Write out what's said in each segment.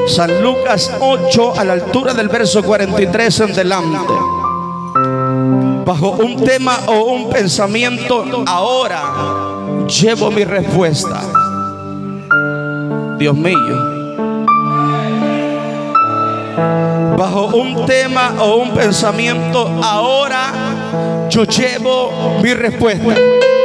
San Lucas 8, a la altura del verso 43 en delante. Bajo un tema o un pensamiento, ahora llevo mi respuesta. Dios mío. Bajo un tema o un pensamiento, ahora yo llevo mi respuesta.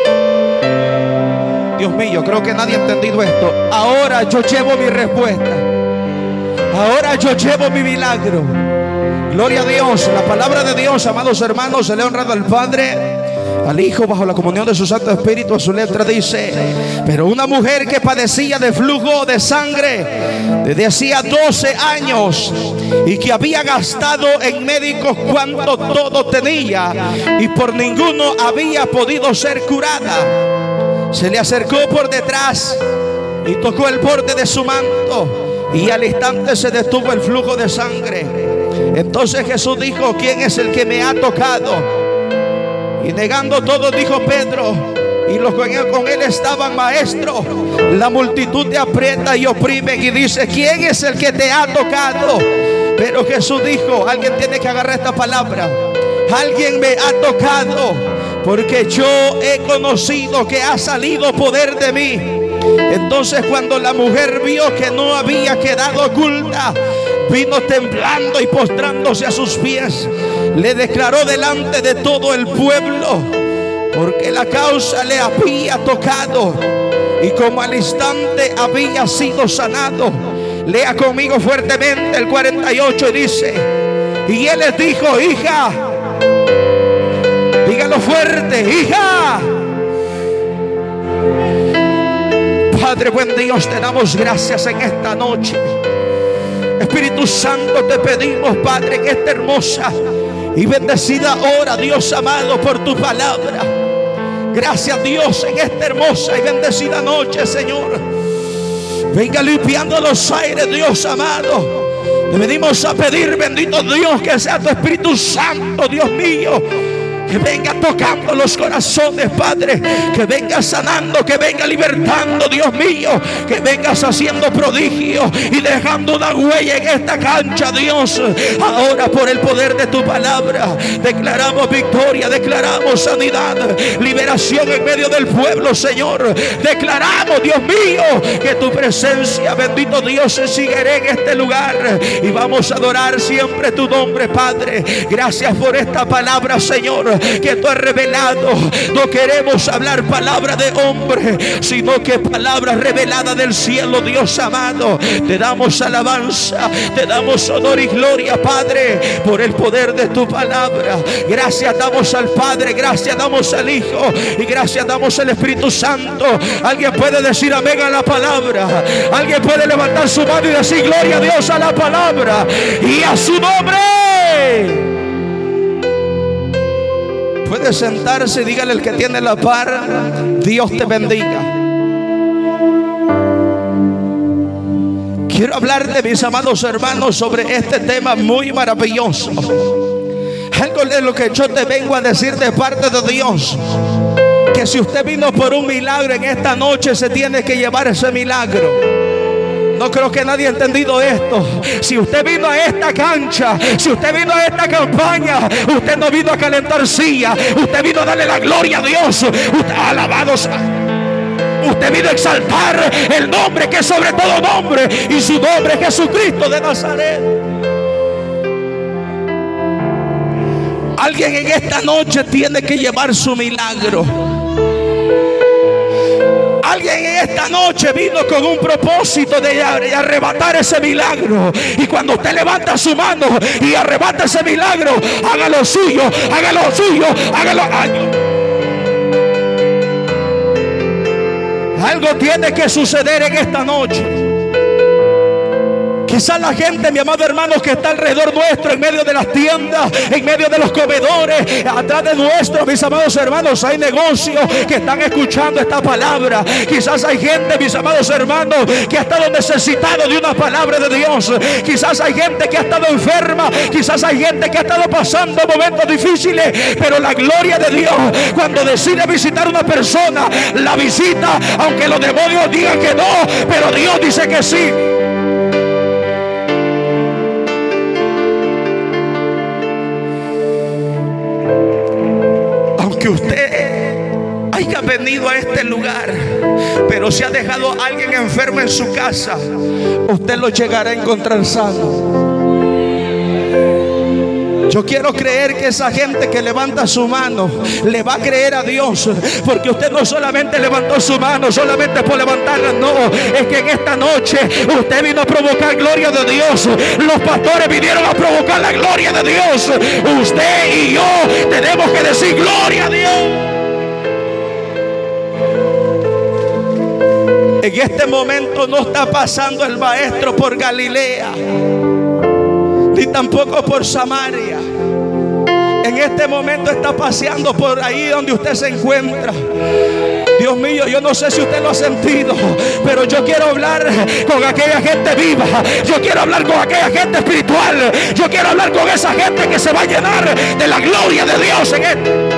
Dios mío, creo que nadie ha entendido esto. Ahora yo llevo mi respuesta. Ahora yo llevo mi milagro. Gloria a Dios. La palabra de Dios, amados hermanos, se le ha honrado al Padre, al Hijo, bajo la comunión de su Santo Espíritu. A su letra dice: pero una mujer que padecía de flujo de sangre desde hacía 12 años y que había gastado en médicos cuanto todo tenía y por ninguno había podido ser curada, se le acercó por detrás y tocó el borde de su manto, y al instante se detuvo el flujo de sangre. Entonces Jesús dijo: ¿quién es el que me ha tocado? Y negando todo dijo Pedro, y los que con él estaban: maestro, la multitud te aprieta y oprime. Y dice: ¿quién es el que te ha tocado? Pero Jesús dijo, alguien tiene que agarrar esta palabra: alguien me ha tocado, porque yo he conocido que ha salido poder de mí. Entonces cuando la mujer vio que no había quedado oculta, vino temblando y postrándose a sus pies, le declaró delante de todo el pueblo porque la causa le había tocado, y como al instante había sido sanado. Lea conmigo fuertemente el 48 y dice: y él les dijo: hija, dígalo fuerte, hija. Padre buen Dios, te damos gracias en esta noche. Espíritu Santo, te pedimos, Padre, en esta hermosa y bendecida hora, Dios amado, por tu palabra. Gracias, Dios, en esta hermosa y bendecida noche, Señor. Venga limpiando los aires, Dios amado. Te venimos a pedir, bendito Dios, que sea tu Espíritu Santo, Dios mío, que venga tocando los corazones, Padre, que venga sanando, que venga libertando, Dios mío, que vengas haciendo prodigios y dejando una huella en esta cancha, Dios. Ahora, por el poder de tu palabra, declaramos victoria, declaramos sanidad, liberación en medio del pueblo, Señor. Declaramos, Dios mío, que tu presencia, bendito Dios, se seguirá en este lugar, y vamos a adorar siempre tu nombre, Padre. Gracias por esta palabra, Señor, que tú has revelado. No queremos hablar palabra de hombre, sino que palabra revelada del cielo, Dios amado. Te damos alabanza, te damos honor y gloria, Padre, por el poder de tu palabra. Gracias damos al Padre, gracias damos al Hijo y gracias damos al Espíritu Santo. Alguien puede decir amén a la palabra. Alguien puede levantar su mano y decir gloria a Dios a la palabra y a su nombre. Puede sentarse, dígale al que tiene la par: Dios te bendiga. Quiero hablarte, mis amados hermanos, sobre este tema muy maravilloso. Algo de lo que yo te vengo a decir de parte de Dios: que si usted vino por un milagro en esta noche, se tiene que llevar ese milagro. No creo que nadie ha entendido esto. Si usted vino a esta cancha, si usted vino a esta campaña, usted no vino a calentar silla, usted vino a darle la gloria a Dios. Usted, alabados, usted vino a exaltar el nombre que es sobre todo nombre, y su nombre es Jesucristo de Nazaret. Alguien en esta noche tiene que llevar su milagro. Alguien en esta noche vino con un propósito de arrebatar ese milagro. Y cuando usted levanta su mano y arrebata ese milagro, hágalo suyo, hágalo suyo, hágalo. Algo tiene que suceder en esta noche. Quizás la gente, mi amado hermano, que está alrededor nuestro, en medio de las tiendas, en medio de los comedores, atrás de nuestro, mis amados hermanos, hay negocios que están escuchando esta palabra. Quizás hay gente, mis amados hermanos, que ha estado necesitado de una palabra de Dios. Quizás hay gente que ha estado enferma. Quizás hay gente que ha estado pasando momentos difíciles. Pero la gloria de Dios, cuando decide visitar a una persona, la visita, aunque los demonios digan que no, pero Dios dice que sí. venido a este lugar, pero si ha dejado a alguien enfermo en su casa, usted lo llegará a encontrar sano. Yo quiero creer que esa gente que levanta su mano le va a creer a Dios, porque usted no solamente levantó su mano solamente por levantarla, no, es que en esta noche usted vino a provocar gloria de Dios. Los pastores vinieron a provocar la gloria de Dios. Usted y yo tenemos que decir gloria a Dios. En este momento no está pasando el maestro por Galilea, ni tampoco por Samaria. En este momento está paseando por ahí donde usted se encuentra. Dios mío, yo no sé si usted lo ha sentido, pero yo quiero hablar con aquella gente viva. Yo quiero hablar con aquella gente espiritual. Yo quiero hablar con esa gente que se va a llenar de la gloria de Dios en este.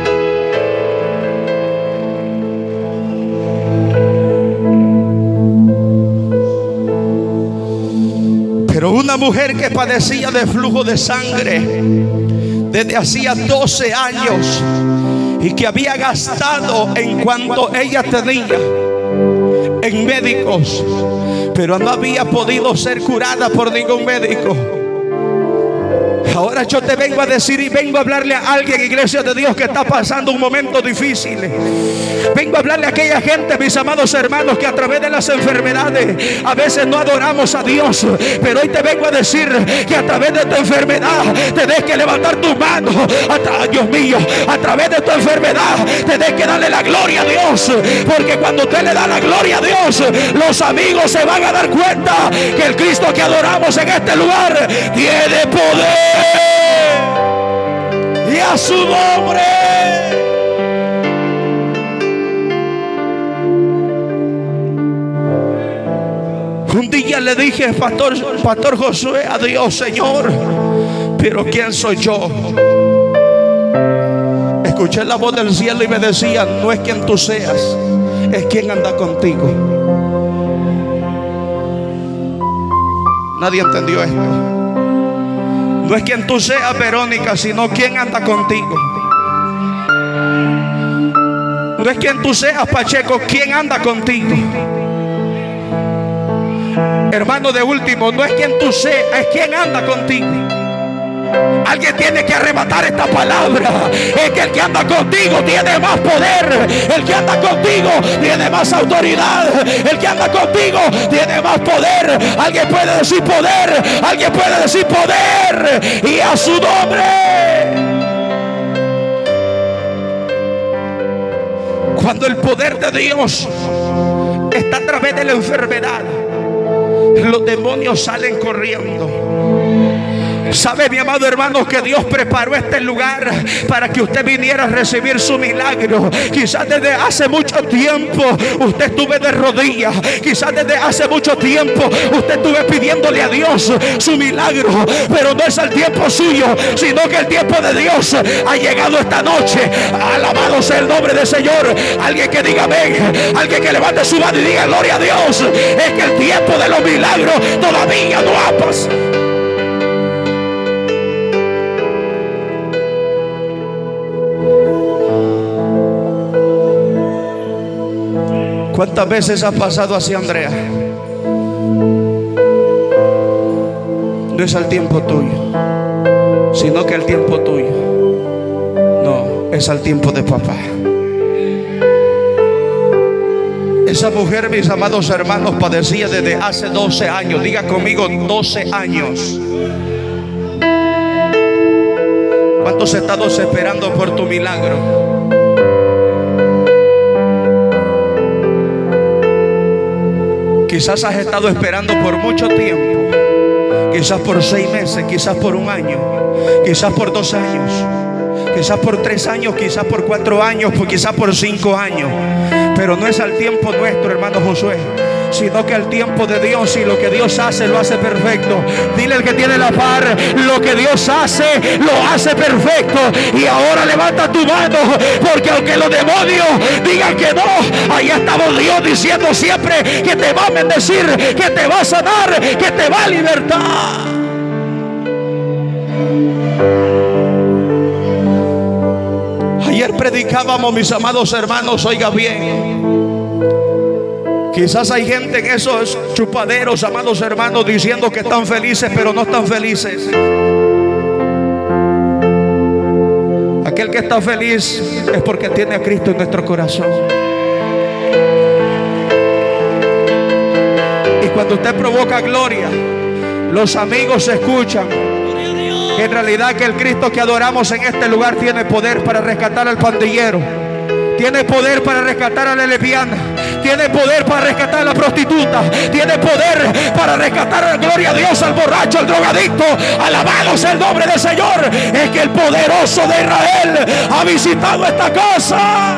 Pero una mujer que padecía de flujo de sangre desde hacía 12 años y que había gastado en cuanto ella tenía en médicos, pero no había podido ser curada por ningún médico. Ahora yo te vengo a decir y vengo a hablarle a alguien, iglesia de Dios, que está pasando un momento difícil. Vengo a hablarle a aquella gente, mis amados hermanos, que a través de las enfermedades a veces no adoramos a Dios. Pero hoy te vengo a decir que a través de tu enfermedad tenés que levantar tus manos. Dios mío, a través de tu enfermedad tenés que darle la gloria a Dios. Porque cuando usted le da la gloria a Dios, los amigos se van a dar cuenta que el Cristo que adoramos en este lugar tiene poder. Y a su nombre. Un día le dije, Pastor Josué, a Dios: Señor, pero ¿quién soy yo? Escuché la voz del cielo y me decía: no es quien tú seas, es quien anda contigo. Nadie entendió esto. No es quien tú seas, Verónica, sino quien anda contigo. No es quien tú seas, Pacheco, quien anda contigo. Hermano, de último, no es quien tú seas, es quien anda contigo. Alguien tiene que arrebatar esta palabra. Es que el que anda contigo tiene más poder. El que anda contigo tiene más autoridad. El que anda contigo tiene más poder. Alguien puede decir poder. Alguien puede decir poder. Y a su nombre. Cuando el poder de Dios está a través de la enfermedad, los demonios salen corriendo. ¿Sabe, mi amado hermano, que Dios preparó este lugar para que usted viniera a recibir su milagro? Quizás desde hace mucho tiempo usted estuvo de rodillas. Quizás desde hace mucho tiempo usted estuvo pidiéndole a Dios su milagro, pero no es el tiempo suyo, sino que el tiempo de Dios ha llegado esta noche. Alabado sea el nombre del Señor. Alguien que diga amén, alguien que levante su mano y diga gloria a Dios. Es que el tiempo de los milagros todavía no ha pasado. ¿Cuántas veces ha pasado así, Andrea? No es al tiempo tuyo, sino que el tiempo tuyo. No, es al tiempo de papá. Esa mujer, mis amados hermanos, padecía desde hace 12 años. Diga conmigo, 12 años. ¿Cuántos has estado esperando por tu milagro? Quizás has estado esperando por mucho tiempo. Quizás por 6 meses, quizás por 1 año, quizás por 2 años, quizás por 3 años, quizás por 4 años, quizás por 5 años. Pero no es al tiempo nuestro, hermano Josué, sino que el tiempo de Dios, y lo que Dios hace, lo hace perfecto. Dile al que tiene la par: lo que Dios hace, lo hace perfecto. Y ahora levanta tu mano, porque aunque los demonios digan que no, ahí estamos Dios diciendo siempre que te va a bendecir, que te va a sanar, que te va a libertar. Ayer prediqué predicábamos, mis amados hermanos, oiga bien, quizás hay gente en esos chupaderos, amados hermanos, diciendo que están felices, pero no están felices. Aquel que está feliz es porque tiene a Cristo en nuestro corazón. Y cuando usted provoca gloria, los amigos escuchan que en realidad que el Cristo que adoramos en este lugar tiene poder para rescatar al pandillero, tiene poder para rescatar a la lesbiana, tiene poder para rescatar a la prostituta, tiene poder para rescatar, gloria a Dios, al borracho, al drogadicto. Alabado sea el nombre del Señor. Es que el poderoso de Israel ha visitado esta casa.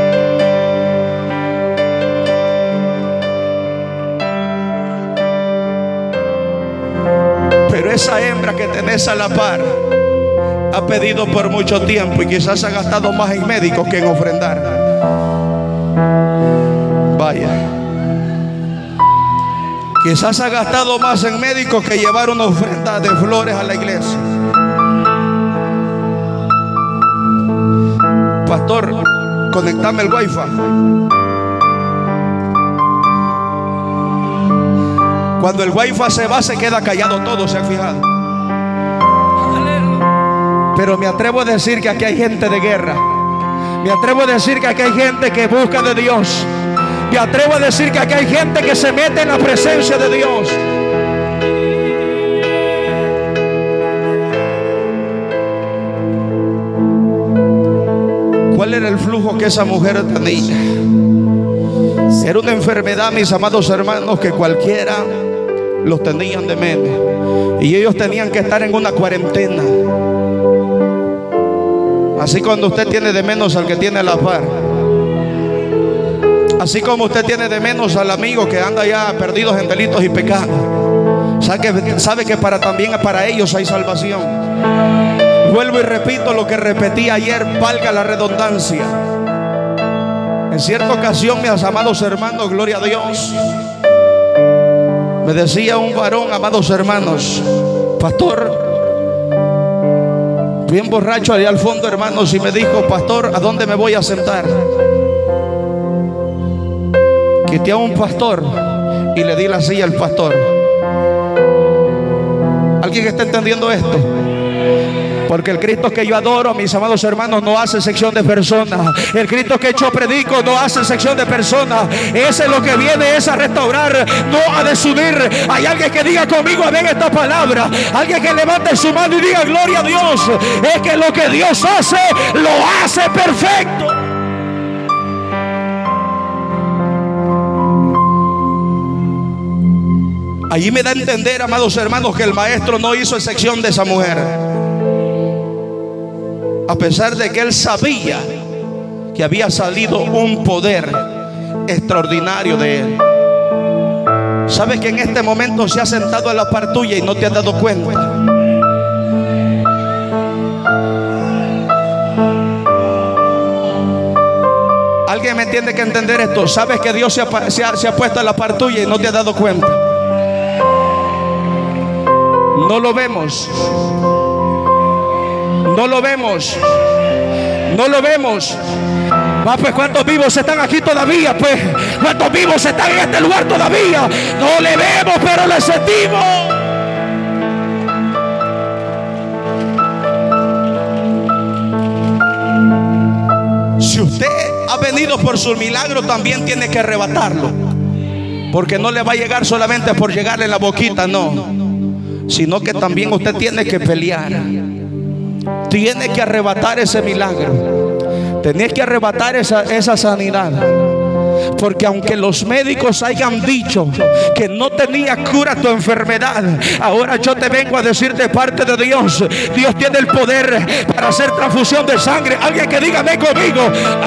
Pero esa hembra que tenés a la par ha pedido por mucho tiempo y quizás ha gastado más en médicos que en ofrendar. Vaya, quizás ha gastado más en médicos que llevar una ofrenda de flores a la iglesia. Pastor, conectame el wifi. Cuando el wifi se va, se queda callado todo, ¿se han fijado? Pero me atrevo a decir que aquí hay gente de guerra. Me atrevo a decir que aquí hay gente que busca de Dios. Me atrevo a decir que aquí hay gente que se mete en la presencia de Dios. ¿Cuál era el flujo que esa mujer tenía? Era una enfermedad, mis amados hermanos, que cualquiera los tenían de menos. Y ellos tenían que estar en una cuarentena. Así cuando usted tiene de menos al que tiene a la par. Así como usted tiene de menos al amigo que anda ya perdidos en delitos y pecados. Sabe que también para ellos hay salvación. Vuelvo y repito lo que repetí ayer, valga la redundancia. En cierta ocasión, mis amados hermanos, gloria a Dios, me decía un varón, amados hermanos, pastor, bien borracho allá al fondo, hermanos, y me dijo, pastor, ¿a dónde me voy a sentar? Quité a un pastor y le di la silla al pastor. ¿Alguien está entendiendo esto? Porque el Cristo que yo adoro, mis amados hermanos, no hace sección de personas. El Cristo que yo predico no hace sección de personas. Ese es lo que viene, es a restaurar, no a desunir. Hay alguien que diga conmigo, amén, esta palabra. Alguien que levante su mano y diga, gloria a Dios. Es que lo que Dios hace, lo hace perfecto. Allí me da a entender, amados hermanos, que el maestro no hizo excepción de esa mujer. A pesar de que él sabía que había salido un poder extraordinario de él. ¿Sabes que en este momento se ha sentado a la par tuya y no te has dado cuenta? ¿Alguien me entiende que entender esto? ¿Sabes que Dios se ha puesto a la par tuya y no te has dado cuenta? No lo vemos. No lo vemos. No lo vemos. Ah, pues ¿cuántos vivos están aquí todavía? Pues ¿cuántos vivos están en este lugar todavía? No le vemos, pero le sentimos. Si usted ha venido por su milagro, también tiene que arrebatarlo. Porque no le va a llegar solamente por llegarle en la boquita, no. Sino que también usted tiene que pelear. Tiene que arrebatar ese milagro. Tenés que arrebatar esa sanidad. Porque aunque los médicos hayan dicho que no tenía cura tu enfermedad, ahora yo te vengo a decir de parte de Dios. Dios tiene el poder para hacer transfusión de sangre. Alguien que diga, ven conmigo.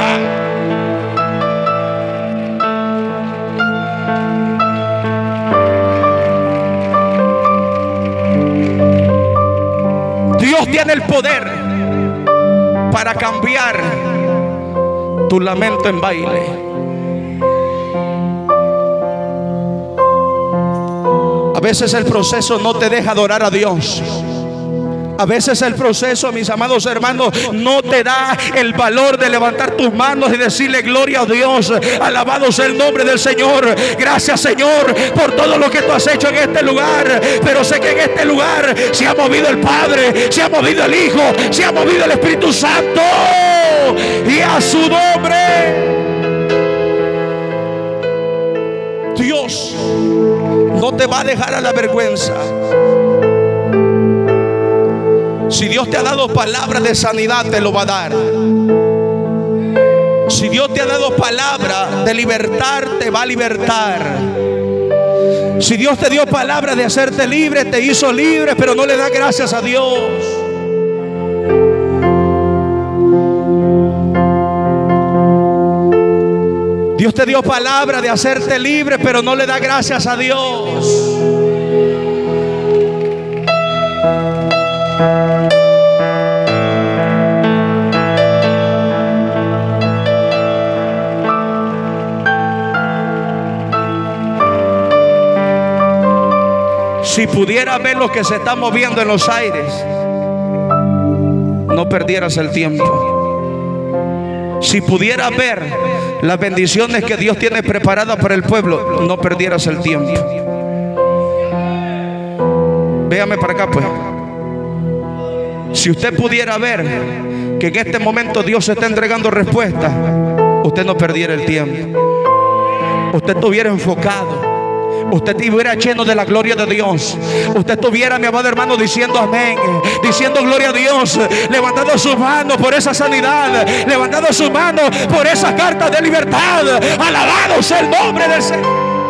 Dios tiene el poder para cambiar tu lamento en baile. A veces el proceso no te deja adorar a Dios. A veces el proceso, mis amados hermanos, no te da el valor de levantar tus manos y decirle gloria a Dios. Alabado sea el nombre del Señor. Gracias, Señor, por todo lo que tú has hecho en este lugar. Pero sé que en este lugar se ha movido el Padre, se ha movido el Hijo, se ha movido el Espíritu Santo. Y a su nombre, Dios no te va a dejar a la vergüenza. Si Dios te ha dado palabra de sanidad, te lo va a dar. Si Dios te ha dado palabra de libertar, te va a libertar. Si Dios te dio palabra de hacerte libre, te hizo libre, pero no le da gracias a Dios. Dios te dio palabra de hacerte libre, pero no le da gracias a Dios. Si pudieras ver lo que se está moviendo en los aires, no perdieras el tiempo. Si pudieras ver las bendiciones que Dios tiene preparadas para el pueblo, no perdieras el tiempo. Véame para acá, pues. Si usted pudiera ver que en este momento Dios está entregando respuestas, usted no perdiera el tiempo. Usted estuviera enfocado. Usted estuviera lleno de la gloria de Dios. Usted estuviera, mi amado hermano, diciendo amén, diciendo gloria a Dios, levantando su mano por esa sanidad, levantando su mano por esa carta de libertad. Alabado sea el nombre del Señor.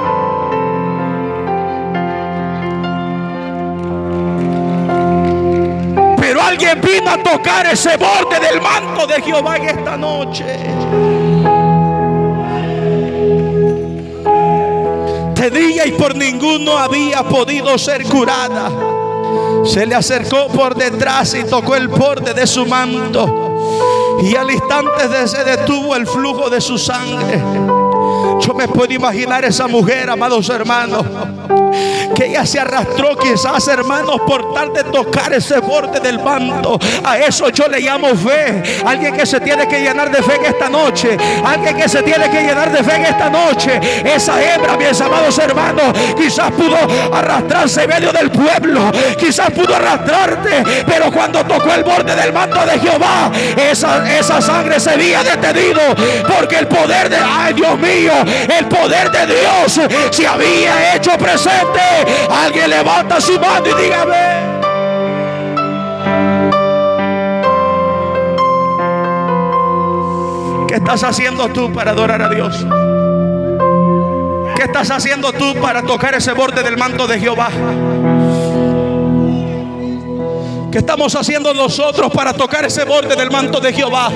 Pero alguien vino a tocar ese borde del manto de Jehová en esta noche. Día y por ninguno había podido ser curada. Se le acercó por detrás y tocó el borde de su manto, y al instante se detuvo el flujo de su sangre. Yo me puedo imaginar esa mujer, amados hermanos, que ella se arrastró quizás, hermanos, por tal de tocar ese borde del manto. A eso yo le llamo fe. Alguien que se tiene que llenar de fe en esta noche. Alguien que se tiene que llenar de fe en esta noche. Esa hembra, mis amados hermanos, quizás pudo arrastrarse en medio del pueblo, quizás pudo arrastrarte, pero cuando tocó el borde del manto de Jehová, esa sangre se había detenido, porque el poder de, ay Dios mío, el poder de Dios se había hecho presente. Alguien levanta su mano y dígame: ¿qué estás haciendo tú para adorar a Dios? ¿Qué estás haciendo tú para tocar ese borde del manto de Jehová? ¿Qué estamos haciendo nosotros para tocar ese borde del manto de Jehová?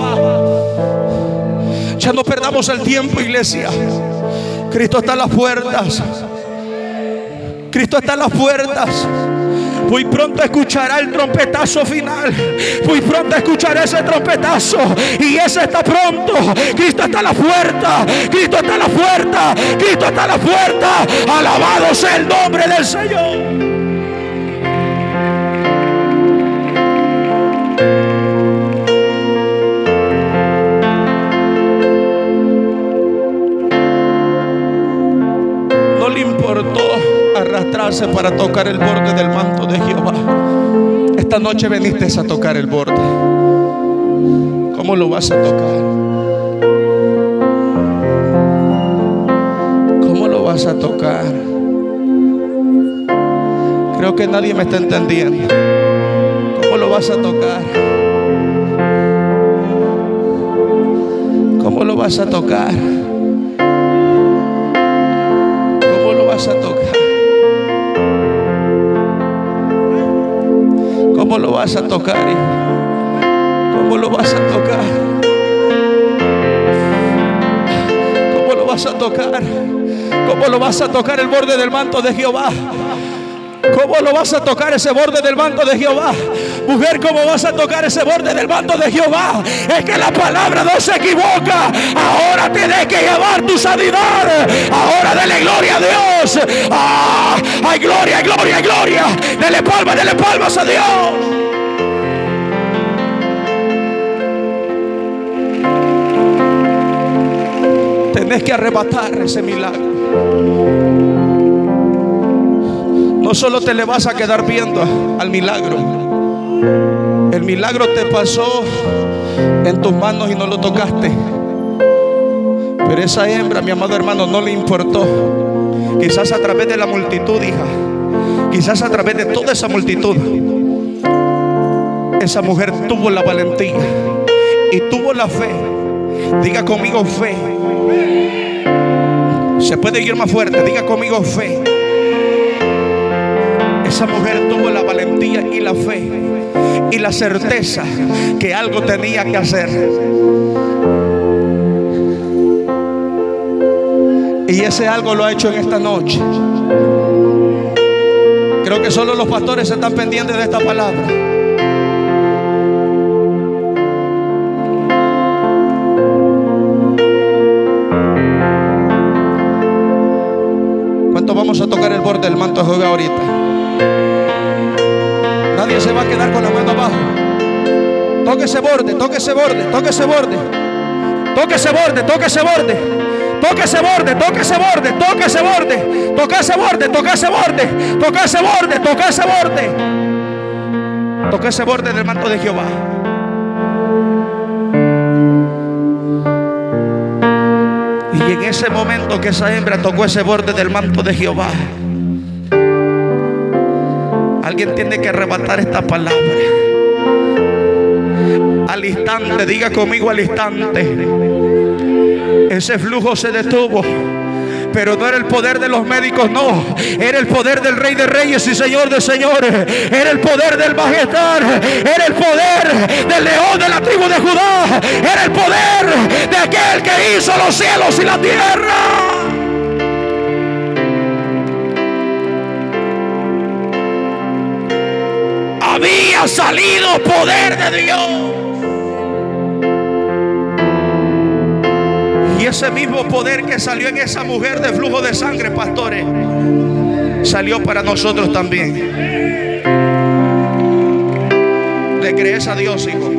Ya no perdamos el tiempo, iglesia. Cristo está a las puertas. Cristo está a las puertas. Muy pronto escuchará el trompetazo final. Muy pronto escuchará ese trompetazo. Y ese está pronto. Cristo está a la puerta. Cristo está a la puerta. Cristo está a la puerta. Alabado sea el nombre del Señor. No le importó arrastrarse para tocar el borde del manto de Jehová. Esta noche veniste a tocar el borde. ¿Cómo lo vas a tocar? ¿Cómo lo vas a tocar? Creo que nadie me está entendiendo. ¿Cómo lo vas a tocar? ¿Cómo lo vas a tocar? ¿Cómo lo vas a tocar? ¿Cómo lo vas a tocar? ¿Cómo lo vas a tocar? ¿Cómo lo vas a tocar? ¿Cómo lo vas a tocar el borde del manto de Jehová? ¿Cómo lo vas a tocar ese borde del manto de Jehová? Mujer, ¿cómo vas a tocar ese borde del manto de Jehová? Es que la palabra no se equivoca. Ahora tienes que llevar tu sanidad. Ahora dele gloria a Dios. ¡Ah! ¡Hay gloria, gloria, gloria! Dele palmas a Dios. tienes que arrebatar ese milagro. No solo te le vas a quedar viendo al milagro. El milagro te pasó en tus manos y no lo tocaste. Pero esa hembra, mi amado hermano, no le importó. Quizás a través de la multitud, hija, quizás a través de toda esa multitud, esa mujer tuvo la valentía y tuvo la fe. Diga conmigo fe. Se puede ir más fuerte. Diga conmigo fe. Esa mujer tuvo la valentía y la fe y la certeza que algo tenía que hacer. Y ese algo lo ha hecho en esta noche. Creo que solo los pastores están pendientes de esta palabra. ¿Cuánto vamos a tocar el borde del manto de Jehová ahorita? Nadie se va a quedar con la mano abajo. Toque ese borde, toque ese borde, toque ese borde. Toque ese borde, toque ese borde. Toca ese borde, toca ese borde, toca ese borde, toca ese borde, toca ese borde, toca ese borde, toca ese borde. Toca ese borde del manto de Jehová. Y en ese momento que esa hembra tocó ese borde del manto de Jehová, alguien tiene que arrebatar esta palabra. Al instante, diga conmigo al instante. Ese flujo se detuvo. Pero no era el poder de los médicos, no. Era el poder del Rey de Reyes y Señor de Señores. Era el poder del Majestad. Era el poder del León de la tribu de Judá. Era el poder de aquel que hizo los cielos y la tierra. Había salido poder de Dios. Y ese mismo poder que salió en esa mujer de flujo de sangre, pastores, salió para nosotros también. ¿Le crees a Dios, hijo?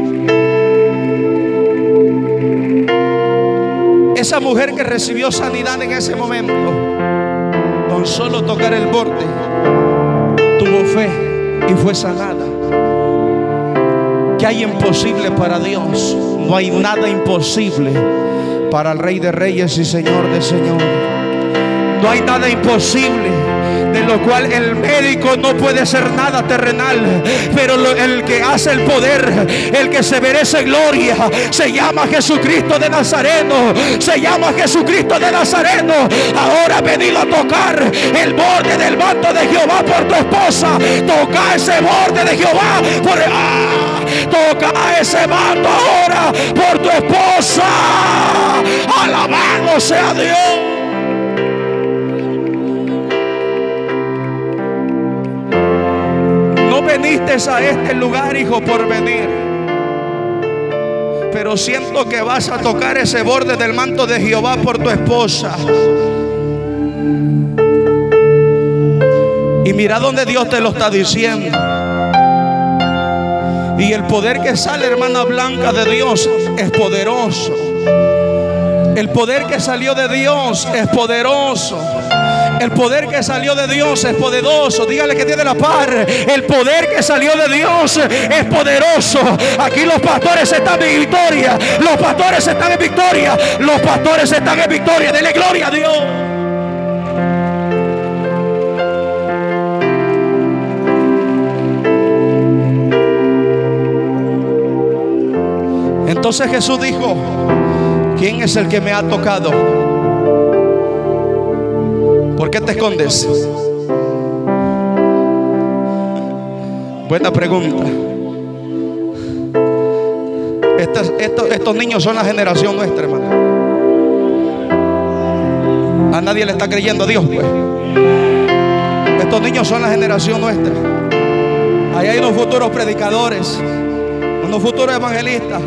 Esa mujer que recibió sanidad en ese momento, con solo tocar el borde, tuvo fe y fue sanada. ¿Qué hay imposible para Dios? No hay nada imposible para el Rey de Reyes y Señor de Señores. No hay nada imposible, de lo cual el médico no puede hacer nada terrenal. Pero el que hace el poder, el que se merece gloria, se llama Jesucristo de Nazareno. Se llama Jesucristo de Nazareno. Ahora ha venido a tocar el borde del manto de Jehová por tu esposa. Toca ese borde de Jehová toca ese manto ahora por tu esposa. Alabado sea Dios. No viniste a este lugar, hijo, por venir, pero siento que vas a tocar ese borde del manto de Jehová por tu esposa. Y mira donde Dios te lo está diciendo. Y el poder que sale, hermana Blanca, de Dios es poderoso. El poder que salió de Dios es poderoso. El poder que salió de Dios es poderoso. Dígale que tiene la par. El poder que salió de Dios es poderoso. Aquí los pastores están en victoria. Los pastores están en victoria. Los pastores están en victoria. Dele gloria a Dios. Entonces Jesús dijo: ¿quién es el que me ha tocado? ¿Por qué te escondes? Buena pregunta. Estos niños son la generación nuestra, hermano. A nadie le está creyendo a Dios, pues. Estos niños son la generación nuestra. Ahí hay unos futuros predicadores, unos futuros evangelistas.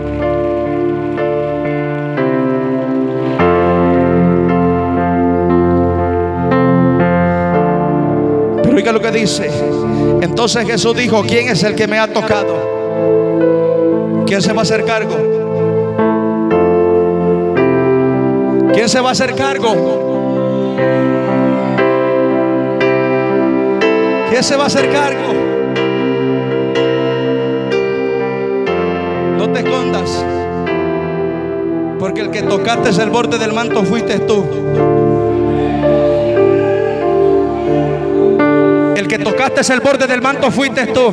Oiga lo que dice. Entonces Jesús dijo: ¿quién es el que me ha tocado? ¿Quién se va a hacer cargo? ¿Quién se va a hacer cargo? ¿Quién se va a hacer cargo? No te escondas, porque el que tocaste el borde del manto fuiste tú. El que tocaste el borde del manto fuiste tú.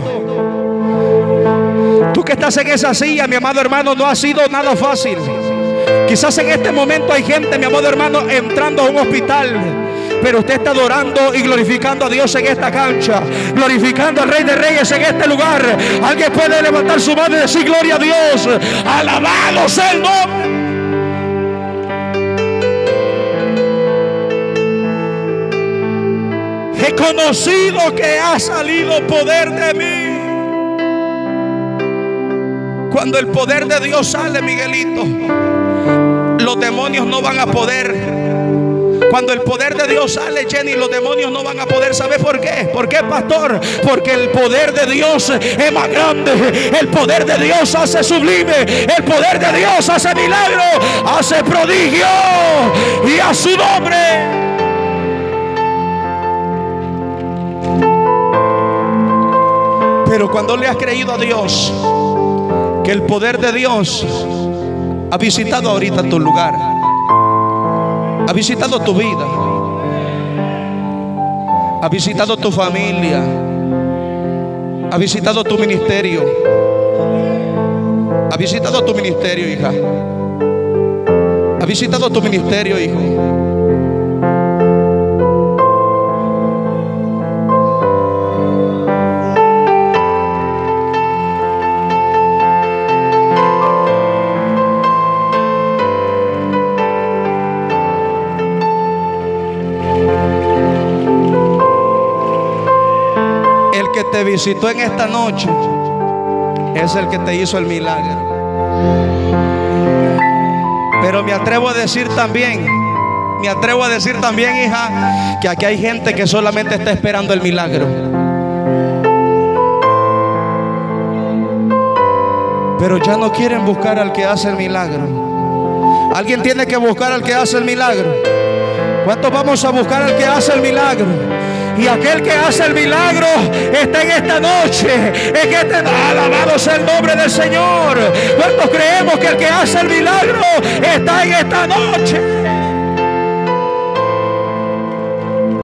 Tú que estás en esa silla, mi amado hermano, no ha sido nada fácil. Quizás en este momento hay gente, mi amado hermano, entrando a un hospital, pero usted está adorando y glorificando a Dios en esta cancha, glorificando al Rey de Reyes en este lugar. Alguien puede levantar su mano y decir: gloria a Dios, alabado sea el nombre. He conocido que ha salido poder de mí. Cuando el poder de Dios sale, Miguelito, los demonios no van a poder. Cuando el poder de Dios sale, Jenny, los demonios no van a poder. ¿Sabe por qué? ¿Por qué, pastor? Porque el poder de Dios es más grande. El poder de Dios hace sublime. El poder de Dios hace milagro, hace prodigio, y a su nombre. Pero cuando le has creído a Dios, que el poder de Dios ha visitado ahorita tu lugar, ha visitado tu vida, ha visitado tu familia, ha visitado tu ministerio, ha visitado tu ministerio, hija, ha visitado tu ministerio, hijo. Que te visitó en esta noche es el que te hizo el milagro. Pero me atrevo a decir también, hija, que aquí hay gente que solamente está esperando el milagro, pero ya no quieren buscar al que hace el milagro. Alguien tiene que buscar al que hace el milagro. ¿Cuántos vamos a buscar al que hace el milagro? Y aquel que hace el milagro está en esta noche. Alabado sea el nombre del Señor. ¿Cuántos creemos que el que hace el milagro está en esta noche?